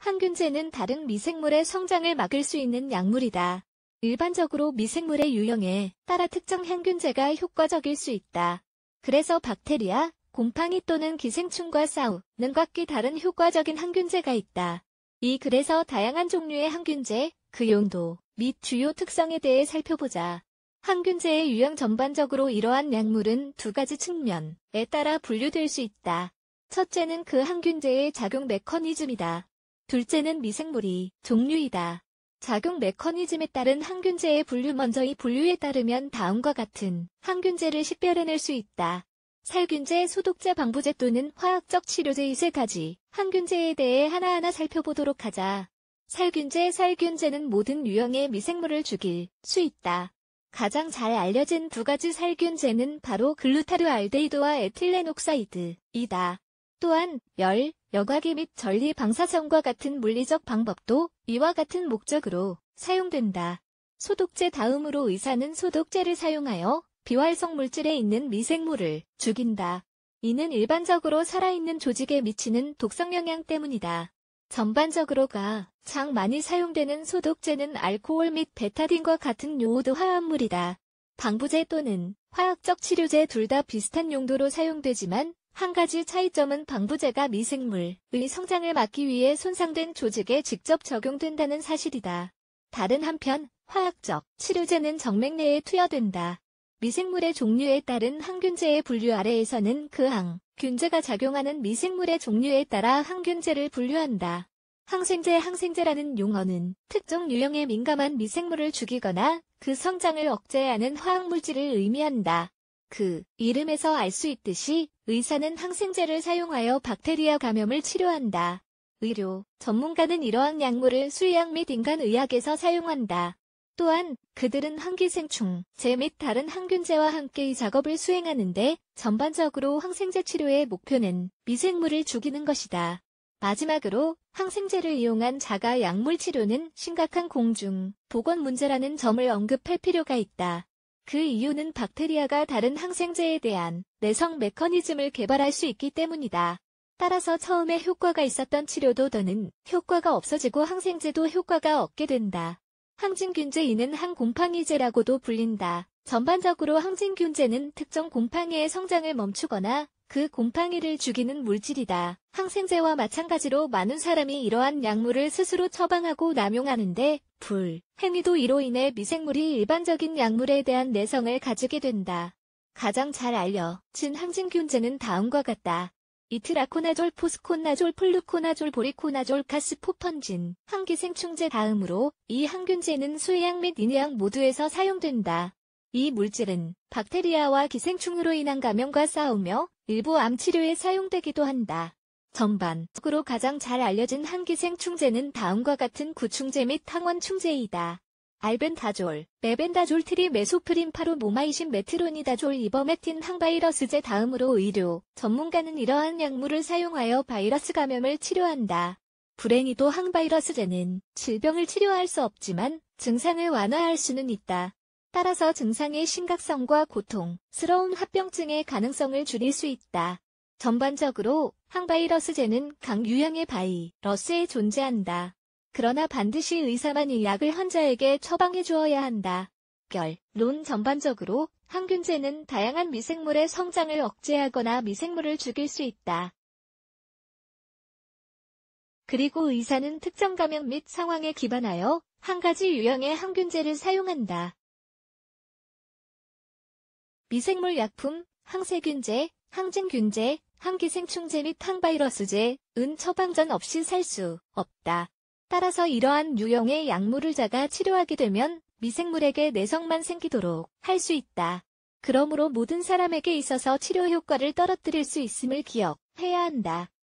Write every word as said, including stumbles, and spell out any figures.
항균제는 다른 미생물의 성장을 막을 수 있는 약물이다. 일반적으로 미생물의 유형에 따라 특정 항균제가 효과적일 수 있다. 그래서 박테리아, 곰팡이 또는 기생충과 싸우는 각기 다른 효과적인 항균제가 있다. 이 글에서 다양한 종류의 항균제, 그 용도 및 주요 특성에 대해 살펴보자. 항균제의 유형 전반적으로 이러한 약물은 두 가지 측면에 따라 분류될 수 있다. 첫째는 그 항균제의 작용 메커니즘이다. 둘째는 미생물이 종류이다. 작용 메커니즘에 따른 항균제의 분류. 먼저 이 분류에 따르면 다음과 같은 항균제를 식별해낼 수 있다. 살균제, 소독제, 방부제 또는 화학적 치료제. 이 세 가지 항균제에 대해 하나하나 살펴보도록 하자. 살균제, 살균제는 모든 유형의 미생물을 죽일 수 있다. 가장 잘 알려진 두 가지 살균제는 바로 글루타르알데히드와 에틸렌옥사이드이다. 또한 열, 여과기 및 전리 방사선과 같은 물리적 방법도 이와 같은 목적으로 사용된다. 소독제. 다음으로 의사는 소독제를 사용하여 비활성 물질에 있는 미생물을 죽인다. 이는 일반적으로 살아있는 조직에 미치는 독성 영향 때문이다. 전반적으로 가장 많이 사용되는 소독제는 알코올 및 베타딘과 같은 요오드 화합물이다. 방부제 또는 화학적 치료제 둘 다 비슷한 용도로 사용되지만 한 가지 차이점은 방부제가 미생물의 성장을 막기 위해 손상된 조직에 직접 적용된다는 사실이다. 다른 한편 화학적 치료제는 정맥 내에 투여된다. 미생물의 종류에 따른 항균제의 분류 아래에서는 그 항균제가 작용하는 미생물의 종류에 따라 항균제를 분류한다. 항생제. 항생제라는 용어는 특정 유형에 민감한 미생물을 죽이거나 그 성장을 억제하는 화학물질을 의미한다. 그 이름에서 알 수 있듯이 의사는 항생제를 사용하여 박테리아 감염을 치료한다. 의료 전문가는 이러한 약물을 수의학 및 인간의학에서 사용한다. 또한 그들은 항기생충제 및 다른 항균제와 함께 이 작업을 수행하는데 전반적으로 항생제 치료의 목표는 미생물을 죽이는 것이다. 마지막으로 항생제를 이용한 자가 약물 치료는 심각한 공중 보건 문제라는 점을 언급할 필요가 있다. 그 이유는 박테리아가 다른 항생제에 대한 내성 메커니즘을 개발할 수 있기 때문이다. 따라서 처음에 효과가 있었던 치료도 더는 효과가 없어지고 항생제도 효과가 없게 된다. 항진균제. 이는 항곰팡이제라고도 불린다. 전반적으로 항진균제는 특정 곰팡이의 성장을 멈추거나 그 곰팡이를 죽이는 물질이다. 항생제와 마찬가지로 많은 사람이 이러한 약물을 스스로 처방하고 남용하는데 불행히도 이로 인해 미생물이 일반적인 약물에 대한 내성을 가지게 된다. 가장 잘 알려진 항진균제는 다음과 같다. 이트라코나졸, 포스코나졸, 플루코나졸, 보리코나졸, 카스포펀진, 항기생충제. 다음으로 이 항균제는 수의학 및 인의학 모두에서 사용된다. 이 물질은 박테리아와 기생충으로 인한 감염과 싸우며 일부 암 치료에 사용되기도 한다. 전반적으로 가장 잘 알려진 항기생충제는 다음과 같은 구충제 및 항원충제이다. 알벤다졸, 메벤다졸, 트리메소프린, 파로모마이신, 메트로니다졸, 이버메틴, 항바이러스제. 다음으로 의료 전문가는 이러한 약물을 사용하여 바이러스 감염을 치료한다. 불행히도 항바이러스제는 질병을 치료할 수 없지만 증상을 완화할 수는 있다. 따라서 증상의 심각성과 고통스러운 합병증의 가능성을 줄일 수 있다. 전반적으로 항바이러스제는 강 유형의 바이러스에 존재한다. 그러나 반드시 의사만 이 약을 환자에게 처방해 주어야 한다. 결론. 전반적으로 항균제는 다양한 미생물의 성장을 억제하거나 미생물을 죽일 수 있다. 그리고 의사는 특정 감염 및 상황에 기반하여 한 가지 유형의 항균제를 사용한다. 미생물 약품, 항세균제, 항진균제, 항기생충제 및 항바이러스제은 처방전 없이 살 수 없다. 따라서 이러한 유형의 약물을 자가 치료하게 되면 미생물에게 내성만 생기도록 할 수 있다. 그러므로 모든 사람에게 있어서 치료 효과를 떨어뜨릴 수 있음을 기억해야 한다.